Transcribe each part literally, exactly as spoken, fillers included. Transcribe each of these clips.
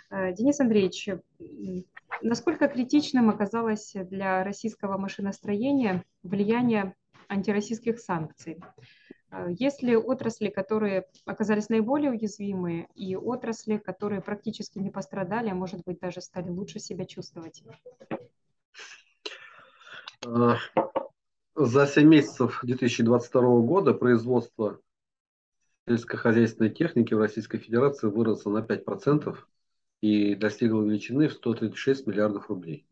Э, Денис Андреевич, м, насколько критичным оказалось для российского машиностроения влияние антироссийских санкций? Э, Есть ли отрасли, которые оказались наиболее уязвимые, и отрасли, которые практически не пострадали, а может быть даже стали лучше себя чувствовать? Э, За семь месяцев две тысячи двадцать второго года производство сельскохозяйственной техники в Российской Федерации выросло на пять процентов и достигло величины в сто тридцать шесть миллиардов рублей.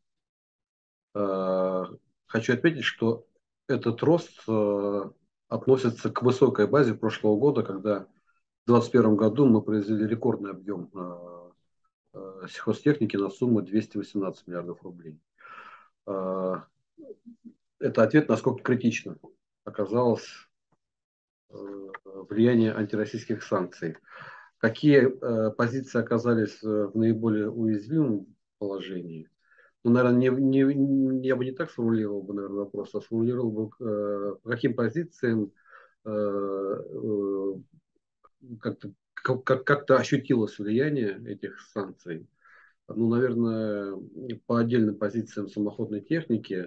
Э, Хочу отметить, что этот рост э, относится к высокой базе прошлого года, когда в две тысячи двадцать первом году мы произвели рекордный объем э, э, сельхозтехники на сумму двести восемнадцать миллиардов рублей. Э, Это ответ, насколько критично оказалось э, влияние антироссийских санкций. Какие э, позиции оказались э, в наиболее уязвимом положении? Ну, наверное, не, не, не- я бы не так сформулировал бы, наверное, вопрос, а сформулировал бы, э, по каким позициям э, э, как-то, как, как- как-то ощутилось влияние этих санкций. Ну, наверное, по отдельным позициям самоходной техники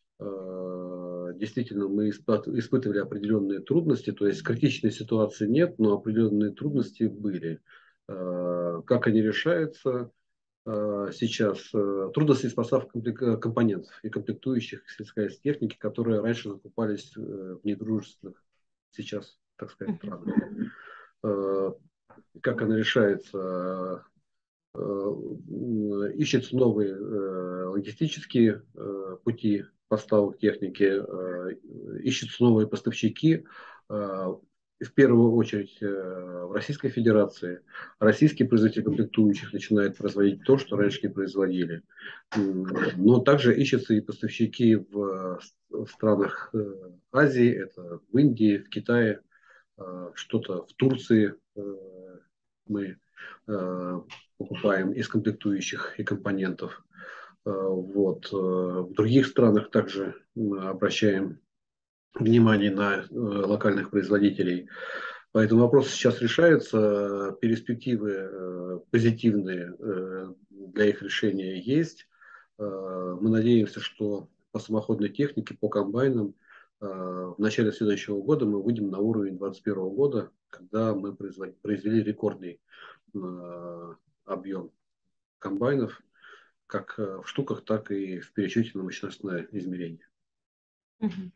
э, действительно мы испыт- испытывали определенные трудности, то есть критичной ситуации нет, но определенные трудности были. Э, Как они решаются э, сейчас? Э, Трудности с поставкой комплек- компонентов и комплектующих сельской техники, которые раньше закупались э, в недружественных сейчас, так сказать, Мгм. странах. Э, Как она решается? Э, Ищется новые э, логистические э, пути поставок техники, э, ищутся новые поставщики, э, в первую очередь э, в Российской Федерации. Российские производители комплектующих начинают производить то, что раньше не производили. Но также ищутся и поставщики в, в странах э, Азии, это в Индии, в Китае, э, что-то в Турции э, мы э, покупаем из комплектующих и компонентов. Э, Вот. Э, В других странах также мы обращаем внимание на э, локальных производителей. Поэтому вопрос сейчас решается, перспективы э, позитивные э, для их решения есть. Э, Мы надеемся, что по самоходной технике, по комбайнам э, в начале следующего года мы выйдем на уровень две тысячи двадцать первого года, когда мы произвели, произвели рекордный э, объем комбайнов, как э, в штуках, так и в пересчете на мощностное измерение. Мгм.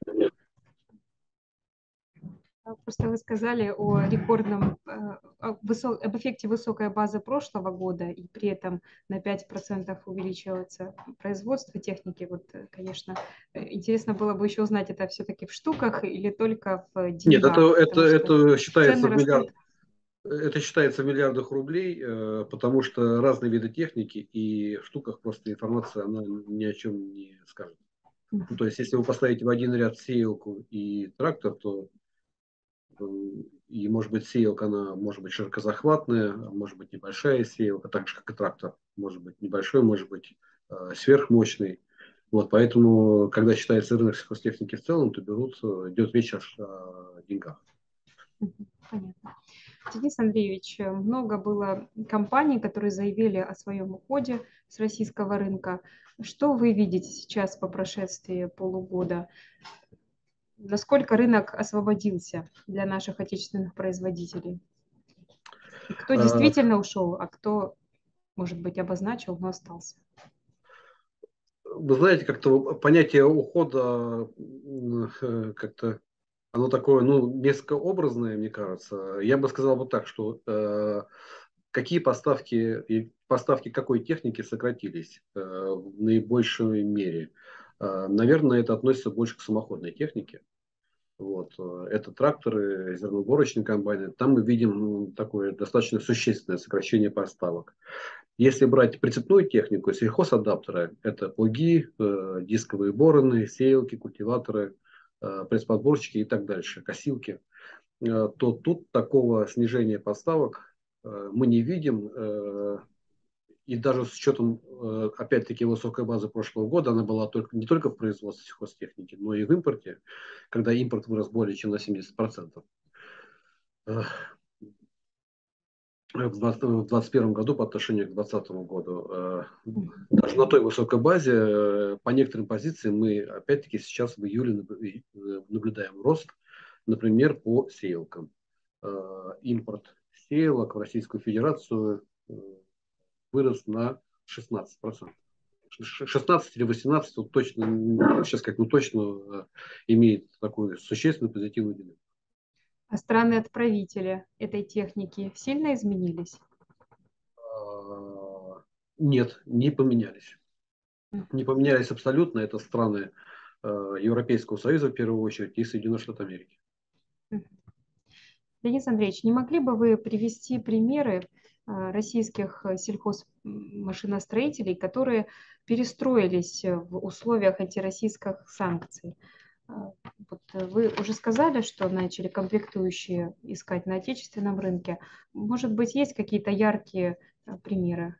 А, Просто вы сказали о рекордном, э, о высо- об эффекте высокой базы прошлого года, и при этом на пять процентов увеличивается производство техники. Вот, э, конечно, э, интересно было бы еще узнать, это все-таки в штуках или только в Нет, это, деньгах, это, потому что это считается цены в миллиард, растут. это считается в миллиардах рублей, э, потому что разные виды техники и в штуках просто информация она ни о чем не скажет. Ну, то есть, если вы поставите в один ряд сеялку и трактор, то э, и может быть сеялка, она может быть широкозахватная, а может быть небольшая сеялка, так же как и трактор, может быть небольшой, может быть э, сверхмощный. Вот, поэтому, когда считается рынок сельхозтехники в целом, то берут, э, идет речь о, о деньгах. Мгм. Понятно. Денис Андреевич, э, много было компаний, которые заявили о своем уходе с российского рынка. Что вы видите сейчас по прошествии полугода? Насколько рынок освободился для наших отечественных производителей? И кто Э, действительно ушел, а кто, может быть, обозначил, но остался? Вы знаете, как-то понятие ухода э, как-то оно такое, ну, несколько образное, мне кажется. Я бы сказал вот так, что э, какие поставки и поставки какой техники сократились э, в наибольшей мере. Э, наверное, это относится больше к самоходной технике. Вот. э, Это тракторы, зерноуборочные комбайны. Там мы видим ну, такое достаточно существенное сокращение поставок. Если брать прицепную технику, сельхозадаптеры, это плуги, э, дисковые бороны, сеялки, культиваторы, э, пресс-подборщики и так дальше, косилки, э, то тут такого снижения поставок э, мы не видим. Э, и даже с учетом, э, опять-таки, высокой базы прошлого года, она была только, не только в производстве сельхозтехники, но и в импорте, когда импорт вырос более чем на семьдесят процентов. Э, в двадцать первом году по отношению к двадцатому году. Э, Даже на той высокой базе, э, по некоторым позициям мы опять-таки сейчас в июле наб- э, наблюдаем рост, например, по сеялкам. Э, Импорт сеялок в Российскую Федерацию э, вырос на шестнадцать процентов. шестнадцать или восемнадцать, вот точно, ну, сейчас как ну точно э, имеет такую существенную позитивную динамику. А страны-отправители этой техники сильно изменились? А, Нет, не поменялись. Мгм. Не поменялись абсолютно. Это страны э, Европейского Союза в первую очередь и Соединенных Штатов Америки. Мгм. Денис Андреевич, не могли бы вы привести примеры а, российских э, сельхозмашиностроителей, которые перестроились э, в условиях антироссийских санкций? А, Вот э, вы уже сказали, что начали комплектующие искать на отечественном рынке. Может быть, есть какие-то яркие э, примеры?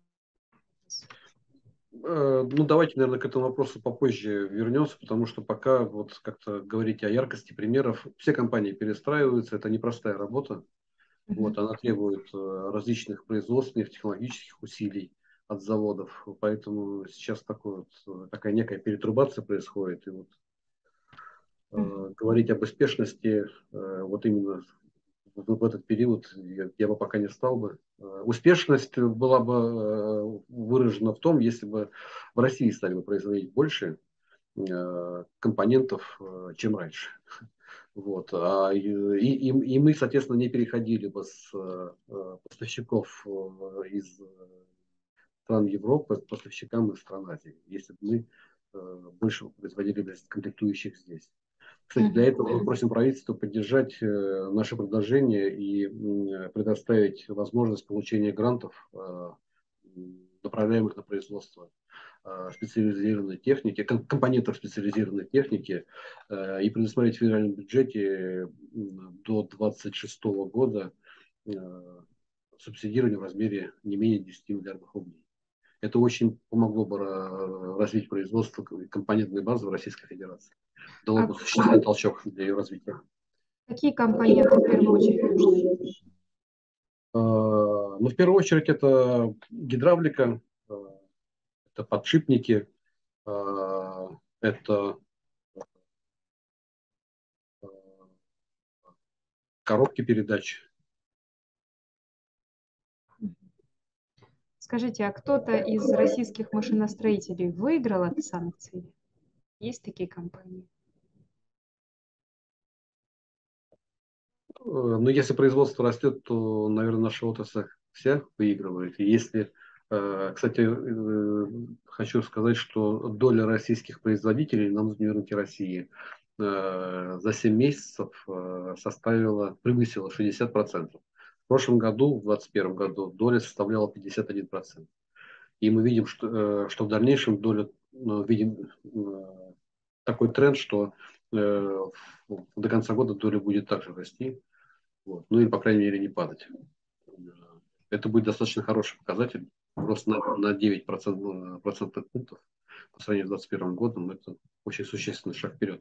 Э, Ну, давайте, наверное, к этому вопросу попозже вернемся, потому что пока вот как-то говорить о яркости примеров, все компании перестраиваются, это непростая работа. Вот, Мгм. она требует э, различных производственных, технологических усилий от заводов, поэтому сейчас такой вот, э, такая некая перетрубация происходит. И вот Мгм. э, говорить об успешности э, вот именно в, в этот период я, я бы пока не стал бы. Э, Успешность была бы э, выражена в том, если бы в России стали бы производить больше э, компонентов, э, чем раньше. Вот. А, и, и, и мы, соответственно, не переходили бы с э, поставщиков э, из стран Европы к поставщикам из стран Азии, если бы мы э, больше производили комплектующих здесь. Кстати, для Мгм. этого мы просим правительство поддержать э, наше предложение и м, предоставить возможность получения грантов, э, направляемых на производство э, специализированной техники, ком- компонентов специализированной техники, э, и предусмотреть в федеральном бюджете м, до две тысячи двадцать шестого года э, субсидирование в размере не менее десяти миллиардов рублей. Это очень помогло бы ра- развить производство компонентной базы в Российской Федерации. Дало А бы существенный толчок для ее развития. какие компоненты в первую очередь нужны? Э, Ну, в первую очередь, это гидравлика, э, это подшипники, э, это э, коробки передач. Скажите, а кто-то из российских машиностроителей выиграл от санкций? Есть такие компании? Э, Но если производство растет, то, наверное, наша отрасль вся выигрывает. И если, э, кстати, э, хочу сказать, что доля российских производителей на внутреннем рынке России э, за семь месяцев э, составила, превысила шестьдесят процентов. В прошлом году, в двадцать первом году, доля составляла пятьдесят один процент. И мы видим, что, э, что в дальнейшем доля, ну, видим э, такой тренд, что э, до конца года доля будет также расти. Вот. Ну или, по крайней мере, не падать. Это будет достаточно хороший показатель. Рост на, на девять процентов, процентных пунктов по сравнению с двадцать первым годом. Это очень существенный шаг вперед.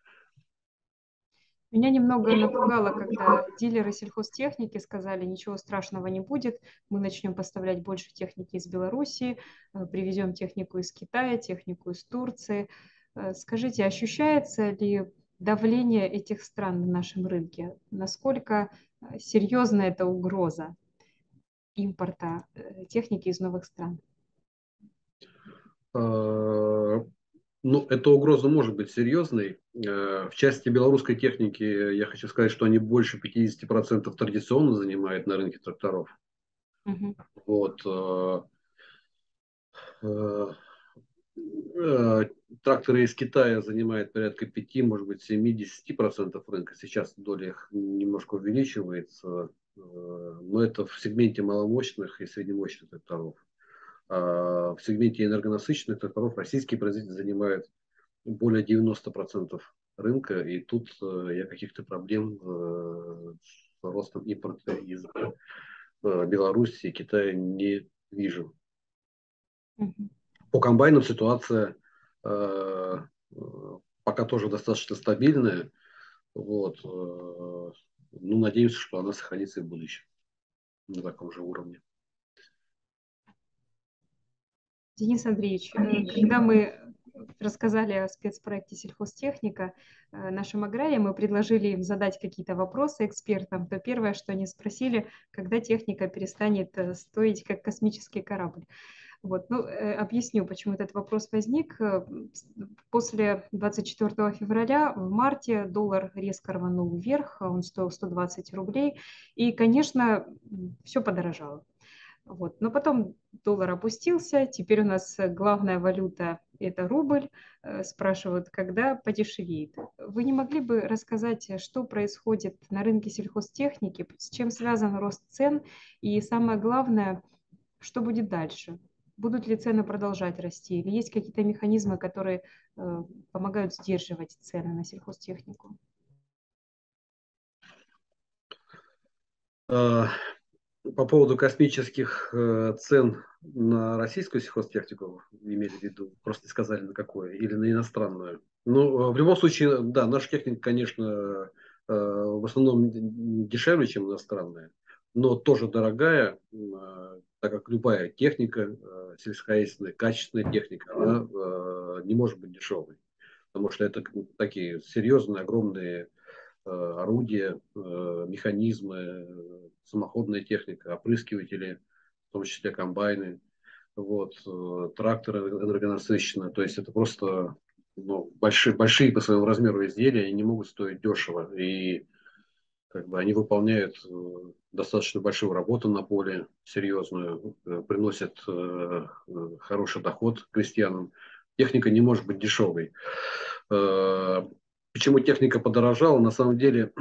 Меня немного напугало, когда дилеры сельхозтехники сказали, ничего страшного не будет, мы начнем поставлять больше техники из Белоруссии, э, привезем технику из Китая, технику из Турции. Э, Скажите, ощущается ли давление этих стран на нашем рынке? Насколько э, серьезна эта угроза импорта э, техники из новых стран? Э, Ну, эта угроза может быть серьезной. Э, В части белорусской техники я хочу сказать, что они больше пятьдесят процентов традиционно занимают на рынке тракторов. Мгм. Вот. э, э, э, Тракторы из Китая занимают порядка пяти, может быть, семидесяти процентов рынка. Сейчас доля их немножко увеличивается, э, но это в сегменте маломощных и среднемощных тракторов. А в сегменте энергонасыщенных тракторов российские производители занимают более девяноста процентов рынка, и тут э, я каких-то проблем э, с ростом импорта из э, Беларуси и Китая не вижу. Мгм. По комбайнам ситуация э, э, пока тоже достаточно стабильная. Вот. э, Ну, надеемся, что она сохранится и в будущем. на таком же уровне. Денис Андреевич, э, когда мы рассказали о спецпроекте «Сельхозтехника» э, нашим аграриям, мы предложили им задать какие-то вопросы экспертам, то первое, что они спросили, когда техника перестанет э, стоить как космический корабль. Вот, ну, э, объясню, почему этот вопрос возник. Э, После двадцать четвёртого февраля в марте доллар резко рванул вверх, он стоил сто двадцать рублей, и, конечно, все подорожало. Вот. Но потом доллар опустился, теперь у нас э, главная валюта – это рубль. Э, Спрашивают, когда подешевеет. Вы не могли бы рассказать, э, что происходит на рынке сельхозтехники, с чем связан рост цен и, самое главное, что будет дальше? Будут ли цены продолжать расти или есть какие-то механизмы, которые э, помогают сдерживать цены на сельхозтехнику? Э, По поводу космических э, цен на российскую сельхозтехнику, имели в виду, просто не сказали на какое, или на иностранную. Ну, э, в любом случае, да, наша техника, конечно, э, в основном дешевле, чем иностранная, но тоже дорогая, э, так как любая техника, э, сельскохозяйственная, качественная техника, она э, не может быть дешевой, потому что это такие серьезные, огромные э, орудия, э, механизмы, э, самоходная техника, опрыскиватели, в том числе комбайны, вот, э, тракторы энергонасыщенные. То есть это просто ну, большие, большие по своему размеру изделия, они не могут стоить дешево. И как бы они выполняют э, достаточно большую работу на поле, серьезную, э, приносят э, э, хороший доход крестьянам. Техника не может быть дешевой. Э, Почему техника подорожала? На самом деле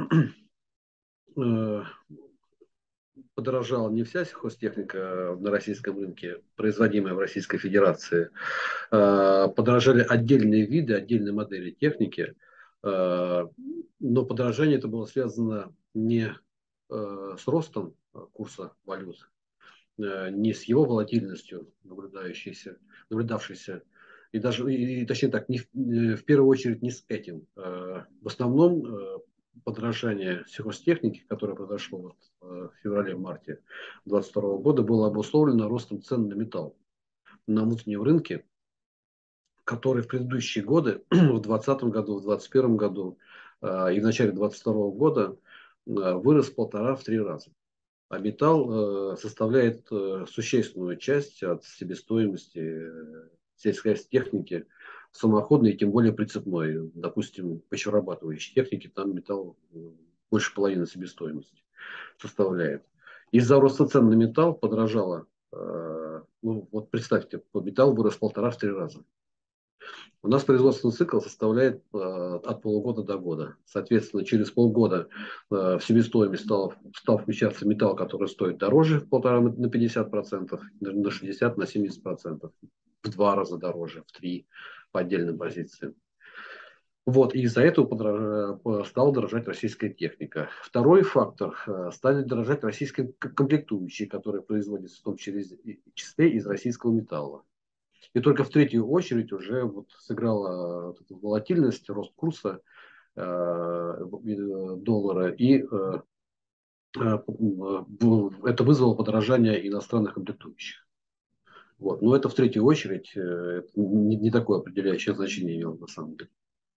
э, подорожала не вся сельхозтехника на российском рынке, производимая в Российской Федерации. Э, Подорожали отдельные виды, отдельные модели техники. Э, Но подорожание это было связано не э, с ростом курса валют, э, не с его волатильностью, наблюдающейся, наблюдавшейся, и даже, и, точнее так, не в, э, в первую очередь не с этим. Э, В основном э, подорожание сельхозтехники, которое произошло вот, э, в феврале-марте две тысячи двадцать второго года, было обусловлено ростом цен на металл на внутреннем рынке, который в предыдущие годы, в двадцатом году, в двадцать первом году э, и в начале двадцать второго года э, вырос в полтора-три раза. А металл э, составляет э, существенную часть от себестоимости э, сельской техники, самоходной и тем более прицепной. Допустим, почвообрабатывающей техники там металл э, больше половины себестоимости составляет. Из-за роста цен на металл подорожало, э, ну вот представьте, металл вырос в полтора-три раза. У нас производственный цикл составляет э, от полугода до года. Соответственно, через полгода э, в себестоимость стал, стал включаться металл, который стоит дороже в полтора на пятьдесят процентов, на шестьдесят, на семьдесят процентов. В два раза дороже, в три по отдельным позициям. Вот, и из-за этого подорож... стала дорожать российская техника. Второй фактор – стали дорожать российские комплектующие, которые производятся в том числе из российского металла. И только в третью очередь уже вот сыграла вот эта волатильность, рост курса э, доллара, и э, э, это вызвало подорожание иностранных комплектующих. Вот. Но это в третью очередь э, не, не такое определяющее значение имело на самом деле.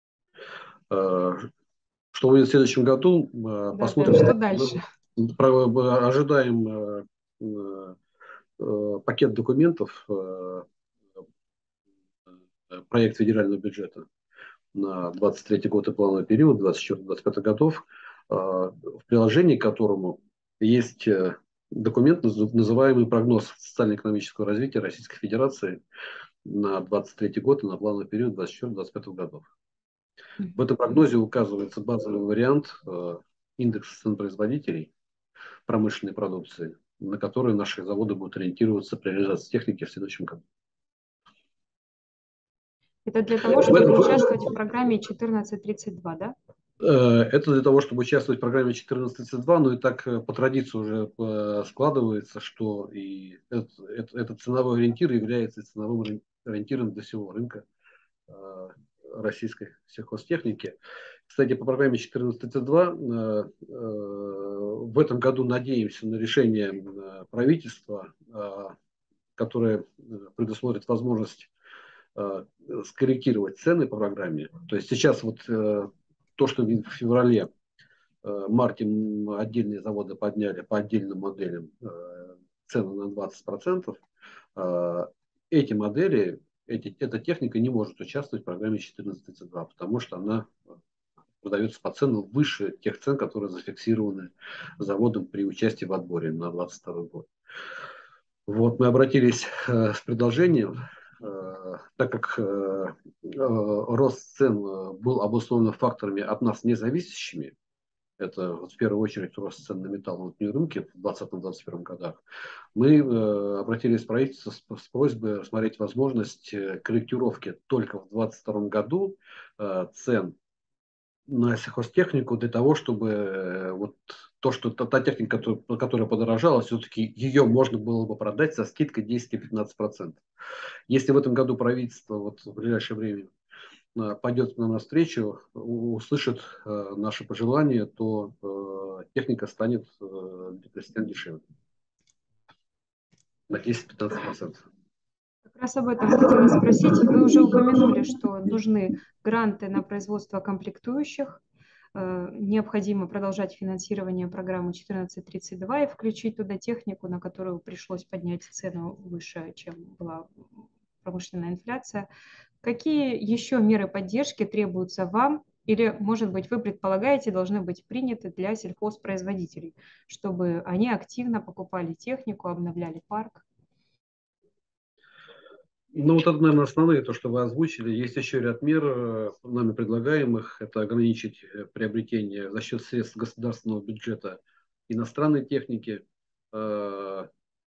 Э, что будет в следующем году, э, Да, да, посмотрим. что дальше? Про- ожидаем э, э, пакет документов, э, проект федерального бюджета на двадцать третий год и плановый период, двадцать четвёртый — двадцать пятый годов, в приложении к которому есть документ, называемый прогноз социально-экономического развития Российской Федерации на двадцать третий год и на плановый период двадцать четвёртый — двадцать пятый годов. В этом прогнозе указывается базовый вариант индекса цен производителей промышленной продукции, на который наши заводы будут ориентироваться при реализации техники в следующем году. Это для того, чтобы участвовать в программе четырнадцать тридцать два, да? Это для того, чтобы участвовать в программе четырнадцать тридцать два, но и так по традиции уже складывается, что и этот, этот ценовой ориентир является ценовым ориентиром для всего рынка российской сельхозтехники. Кстати, по программе четырнадцать тридцать два э, э, в этом году надеемся на решение э, правительства, э, которое предусмотрит возможность э, скорректировать цены по программе. То есть сейчас вот э, то, что в феврале, э, марте отдельные заводы подняли по отдельным моделям э, цены на двадцать процентов, э, эти модели, эти, эта техника не может участвовать в программе четырнадцать тридцать два, потому что она продается по ценам выше тех цен, которые зафиксированы заводом при участии в отборе на двадцать второй год. Вот, мы обратились э, с предложением, э, так как э, э, рост цен э, был обусловлен факторами от нас независящими, это вот, в первую очередь рост цен на металл на внутреннем рынке в двадцатом — двадцать первом годах, мы э, обратились в правительство с, с просьбой рассмотреть возможность э, корректировки только в двадцать втором году э, цен на сельхозтехнику для того, чтобы э, вот то, что та, та техника, которая, которая подорожала, все-таки ее можно было бы продать со скидкой десять-пятнадцать процентов. Если в этом году правительство вот в ближайшее время э, пойдет нам навстречу, у- услышит э, наши пожелания, то э, техника станет э, для крестьян дешевле на десять-пятнадцать процентов. Как раз об этом хотела спросить. Вы уже упомянули, что нужны гранты на производство комплектующих. Э, Необходимо продолжать финансирование программы четырнадцать тридцать два и включить туда технику, на которую пришлось поднять цену выше, чем была промышленная инфляция. Какие еще меры поддержки требуются вам или, может быть, вы предполагаете, должны быть приняты для сельхозпроизводителей, чтобы они активно покупали технику, обновляли парк? Ну, вот это, наверное, основные, то, что вы озвучили. Есть еще ряд мер, э, нами предлагаемых. Это ограничить э, приобретение за счет средств государственного бюджета иностранной техники. Э,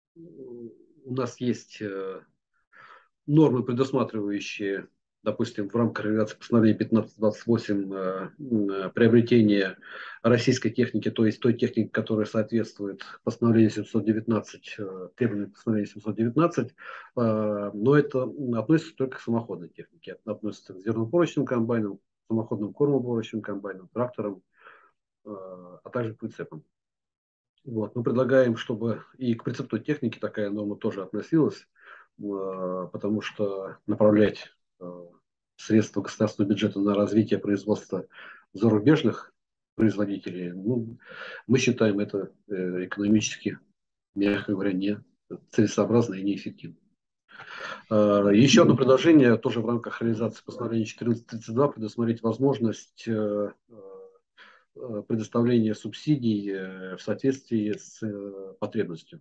У нас есть э, нормы, предусматривающие, допустим, в рамках реализации постановления пятнадцать двадцать восемь э, э, приобретение российской техники, то есть той техники, которая соответствует постановлению семьсот девятнадцать, э, требованиям постановления семьсот девятнадцать, э, но это относится только к самоходной технике. Это относится к зернопорочным комбайнам, самоходным кормоуборочным комбайнам, тракторам, э, а также к прицепам. Вот. Мы предлагаем, чтобы и к прицепной технике такая норма тоже относилась, э, потому что направлять э, средства государственного бюджета на развитие производства зарубежных производителей, ну, мы считаем это э, экономически, мягко говоря, не целесообразно и неэффективно. Э, Еще одно предложение, тоже в рамках реализации постановления четырнадцать тридцать два, предусмотреть возможность э, э, предоставления субсидий э, в соответствии с э, потребностью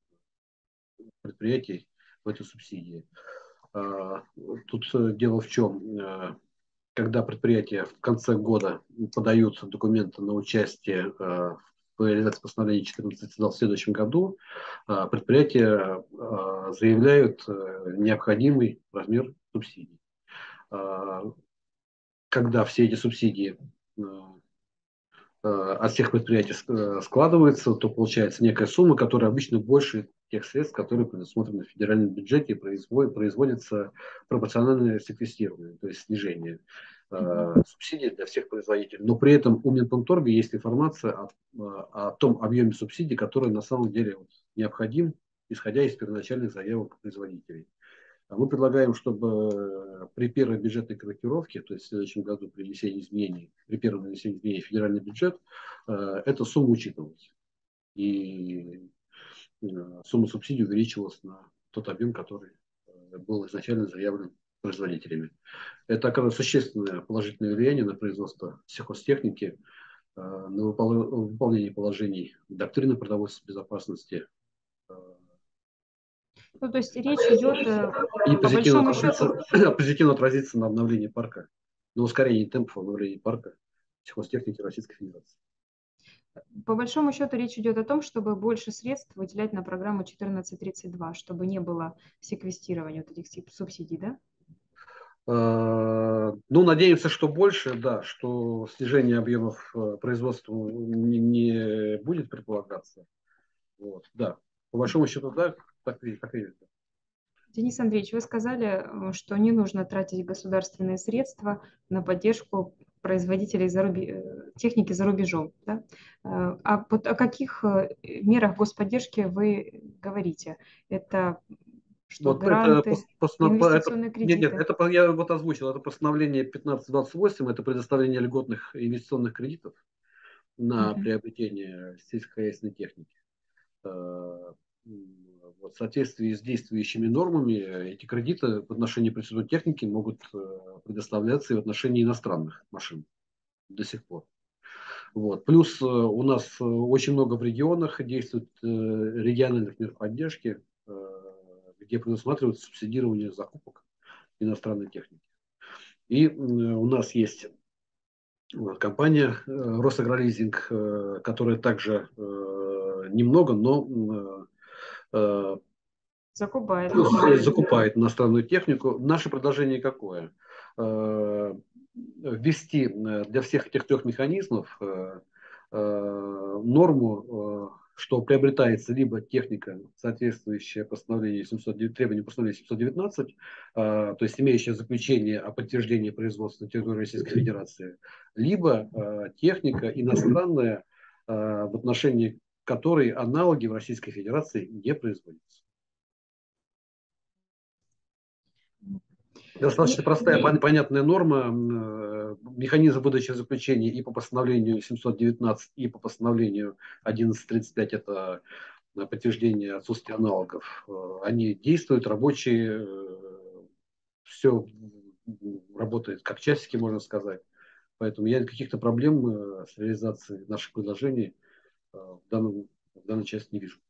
предприятий в этой субсидии. А, Тут э, дело в чем? Э, Когда предприятия в конце года подают документы на участие э, в реализации постановления четырнадцать тридцать два в следующем году, э, предприятия э, заявляют э, необходимый размер субсидий. А, Когда все эти субсидии э, э, от всех предприятий э, складывается, то получается некая сумма, которая обычно больше тех средств, которые предусмотрены в федеральном бюджете, и производит, производится пропорциональное секвестирование, то есть снижение э, субсидий для всех производителей. Но при этом у Минпромторга есть информация о, о том объеме субсидий, который на самом деле вот необходим, исходя из первоначальных заявок производителей. Мы предлагаем, чтобы при первой бюджетной корректировке, то есть в следующем году при внесении изменений, при первом внесении изменений в федеральный бюджет, эта сумма учитывалась. И сумма субсидий увеличивалась на тот объем, который был изначально заявлен производителями. Это оказывает существенное положительное влияние на производство сельхозтехники, на выполнение положений доктрины продовольственной безопасности. Ну, то есть речь идет, э, И по позитивно большому отразится, счету, позитивно отразится на обновлении парка, на ускорении темпов обновления парка сельхозтехники Российской Федерации. по большому счету речь идет о том, чтобы больше средств выделять на программу четырнадцать тридцать два, чтобы не было секвестирования вот этих субсидий, да? Э, Ну, надеемся, что больше, да, что снижение объемов э, производства не, не будет предполагаться. Вот, да, по большому счету, да, так и, так и есть. Денис Андреевич, вы сказали, э, что не нужно тратить государственные средства на поддержку производителей за руби- э, техники за рубежом. Да? Э, А вот о каких э, мерах господдержки вы говорите? Это что, Вот это, гранты, пос- посно- по- это инвестиционные нет, нет, кредиты? это по- я вот озвучил, это постановление пятнадцать двадцать восемь, это предоставление льготных инвестиционных кредитов на Мгм. приобретение сельскохозяйственной техники. Э, м, вот, в соответствии с действующими нормами э, эти кредиты в отношении производной техники могут э, предоставляться и в отношении иностранных машин до сих пор. Вот. Плюс э, у нас э, очень много в регионах действует э, региональных мер поддержки, э, где предусматривается субсидирование закупок иностранной техники. И э, у нас есть э, компания э, Росагролизинг, э, которая также э, немного, но э, Закупает э, иностранную. закупает иностранную технику. Наше предложение какое? Э, Ввести э, для всех этих трех механизмов э, э, норму, э, что приобретается либо техника, соответствующая постановлению семьсот, требованию постановления семьсот девятнадцать, э, то есть имеющая заключение о подтверждении производства на территории Российской Федерации, либо э, техника иностранная, э, в отношении которой аналоги в Российской Федерации не производятся. Достаточно И простая, пон- понятная норма. э, Механизм выдачи заключений и по постановлению семьсот девятнадцать, и по постановлению одиннадцать тридцать пять, это э, подтверждение отсутствия аналогов. Э, Они действуют, рабочие, все работает как часики, можно сказать. Поэтому я каких-то проблем э, с реализацией наших предложений э, в данном, в данной части не вижу.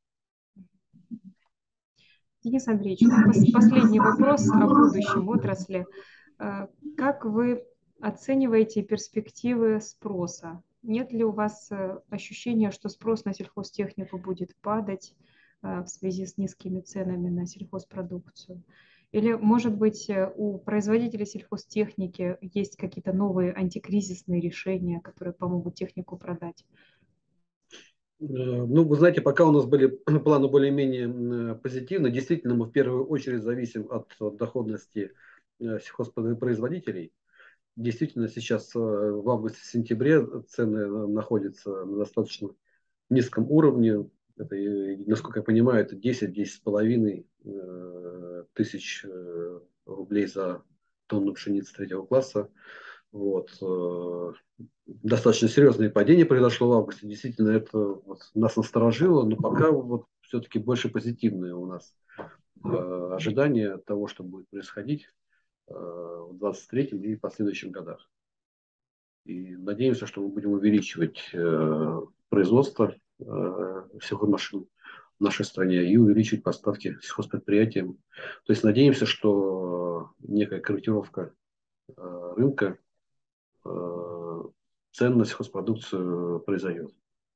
Денис Андреевич, ну, пос- последний вопрос о будущем отрасли. Э, Как вы оцениваете перспективы спроса? Нет ли у вас э, ощущения, что спрос на сельхозтехнику будет падать э, в связи с низкими ценами на сельхозпродукцию? Или, может быть, э, у производителей сельхозтехники есть какие-то новые антикризисные решения, которые помогут технику продать? Э, Ну, вы знаете, пока у нас были планы более-менее э, позитивны, действительно, мы в первую очередь зависим от доходности э, сельхозпроизводителей. Действительно, сейчас э, в августе-сентябре цены э, находятся на достаточно низком уровне. Это, э, насколько я понимаю, это десять-десять с половиной э, тысяч э, рублей за тонну пшеницы третьего класса. Вот. э, Достаточно серьезное падение произошло в августе. Действительно, это вот нас насторожило, но пока вот все-таки больше позитивные у нас э, ожидания того, что будет происходить э, в двадцать третьем и последующих годах. И надеемся, что мы будем увеличивать э, производство э, сельхозмашин в нашей стране и увеличивать поставки сельхозпредприятиям. То есть надеемся, что некая корректировка э, рынка э, цен на сельхозпродукцию произойдет.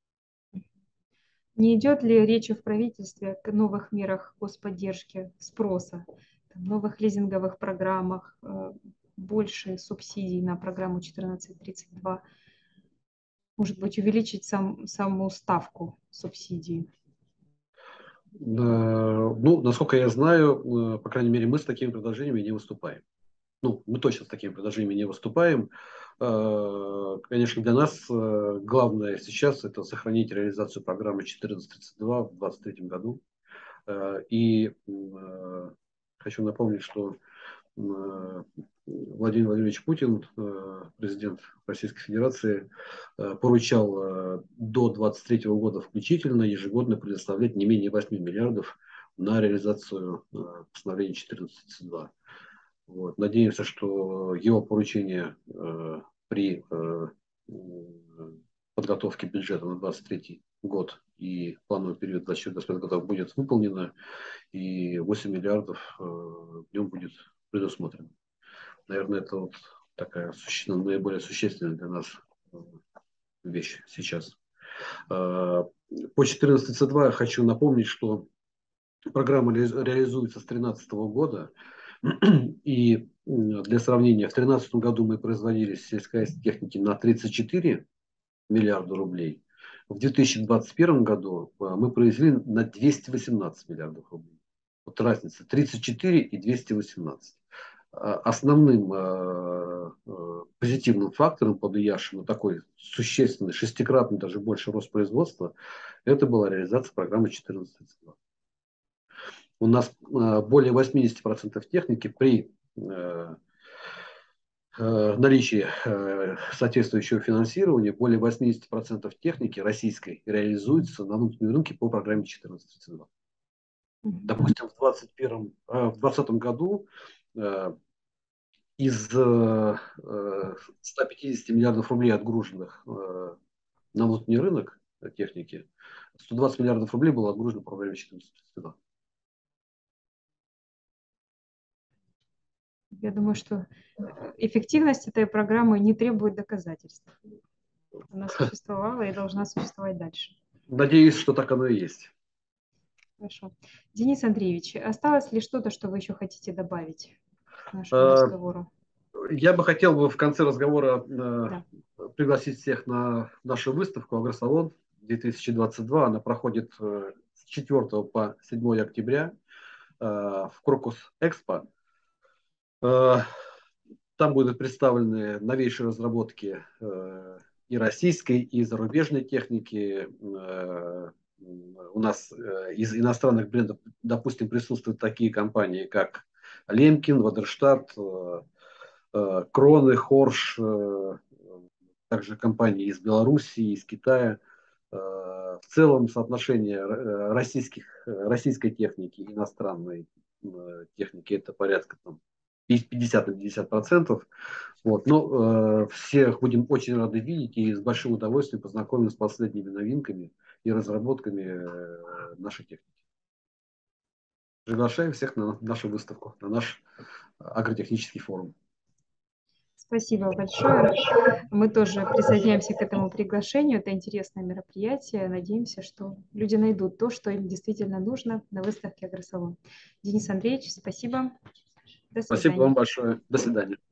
Не идет ли речи в правительстве о новых мерах господдержки спроса, там, новых лизинговых программах, э, больше субсидий на программу четырнадцать тридцать два, может быть, увеличить сам, саму ставку субсидий? Э, Ну, насколько я знаю, э, по крайней мере, мы с такими предложениями не выступаем. Ну, мы точно с такими предложениями не выступаем. Э, Конечно, для нас э, главное сейчас это сохранить реализацию программы четырнадцать тридцать два в двадцать третьем году. Э, И э, хочу напомнить, что э, Владимир Владимирович Путин, э, президент Российской Федерации, э, поручал э, до двадцать третьего года включительно ежегодно предоставлять не менее восьми миллиардов на реализацию э, постановления четырнадцать тридцать два. Вот. Надеемся, что его поручение э, при э, подготовке бюджета на двадцать третий год и плановый период двадцать четыре двадцать пять годов будет выполнено, и восемь миллиардов э, в нем будет предусмотрено. Наверное, это вот такая существенно, наиболее существенная для нас э, вещь сейчас. Э, По четырнадцать тридцать два я хочу напомнить, что программа реализуется с две тысячи тринадцатого года. И для сравнения, в две тысячи тринадцатом году мы производили сельскохозяйственной техники на тридцать четыре миллиарда рублей. В две тысячи двадцать первом году э, мы произвели на двести восемнадцать миллиардов рублей. Вот разница тридцать четыре и двести восемнадцать. основным э, э, позитивным фактором под Яшину, такой существенный, шестикратный, даже больше рост производства, это была реализация программы четырнадцать тридцать два. У нас э, более восемьдесят процентов техники при э, э, наличии э, соответствующего финансирования, более восемьдесят процентов техники российской реализуется на внутреннем рынке по программе четырнадцать тридцать два. Допустим, в двадцать первом, э, в двадцатом году э, из э, ста пятидесяти миллиардов рублей, отгруженных э, на внутренний рынок техники, сто двадцать миллиардов рублей было отгружено по программе четырнадцать тридцать два. Я думаю, что эффективность этой программы не требует доказательств. Она существовала и должна существовать дальше. Надеюсь, что так оно и есть. Хорошо. Денис Андреевич, осталось ли что-то, что вы еще хотите добавить к нашему разговору? Я бы хотел бы в конце разговора Да. пригласить всех на нашу выставку «Агросалон две тысячи двадцать два». Она проходит с четвёртого по седьмое октября в Крокус Экспо. Там будут представлены новейшие разработки и российской, и зарубежной техники. У нас из иностранных брендов, допустим, присутствуют такие компании, как Лемкин, Вадерштат, Кроны, Хорш, также компании из Белоруссии, из Китая. В целом соотношение российских, российской техники и иностранной техники это порядка там, пятьдесят на пятьдесят процентов. Вот. Но э, всех будем очень рады видеть и с большим удовольствием познакомимся с последними новинками и разработками э, нашей техники. Приглашаем всех на нашу выставку, на наш агротехнический форум. Спасибо большое. Мы тоже присоединяемся к этому приглашению. Это интересное мероприятие. Надеемся, что люди найдут то, что им действительно нужно на выставке «Агросалон». Денис Андреевич, спасибо. До свидания. Спасибо вам большое. До свидания.